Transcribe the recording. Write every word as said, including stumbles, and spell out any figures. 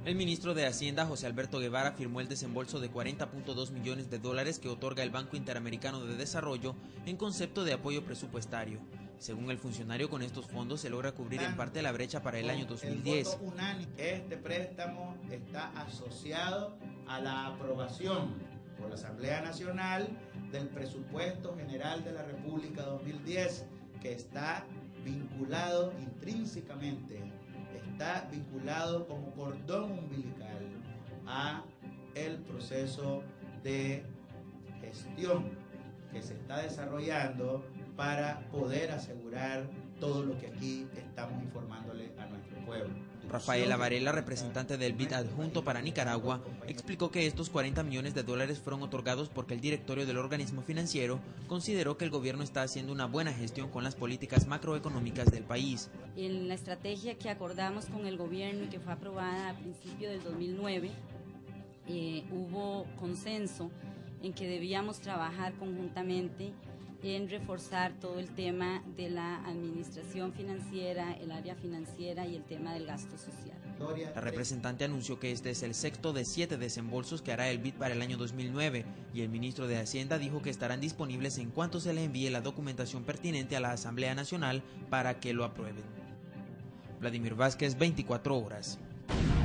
El ministro de Hacienda, José Alberto Guevara, firmó el desembolso de cuarenta punto dos millones de dólares que otorga el Banco Interamericano de Desarrollo en concepto de apoyo presupuestario. Según el funcionario, con estos fondos se logra cubrir en parte la brecha para el año dos mil diez. Este préstamo está asociado a la aprobación por la Asamblea Nacional del Presupuesto General de la República dos mil diez, que está vinculado intrínsecamente, está vinculado como cordón umbilical a el proceso de gestión que se está desarrollando para poder asegurar todo lo que aquí estamos informándole a nuestro pueblo. Rafaela Varela, representante del B I D adjunto para Nicaragua, explicó que estos cuarenta millones de dólares fueron otorgados porque el directorio del organismo financiero consideró que el gobierno está haciendo una buena gestión con las políticas macroeconómicas del país. En la estrategia que acordamos con el gobierno y que fue aprobada a principios del dos mil nueve, eh, hubo consenso en que debíamos trabajar conjuntamente en reforzar todo el tema de la administración financiera, el área financiera y el tema del gasto social. La representante anunció que este es el sexto de siete desembolsos que hará el B I D para el año dos mil nueve y el ministro de Hacienda dijo que estarán disponibles en cuanto se le envíe la documentación pertinente a la Asamblea Nacional para que lo aprueben. Vladimir Vázquez, veinticuatro horas.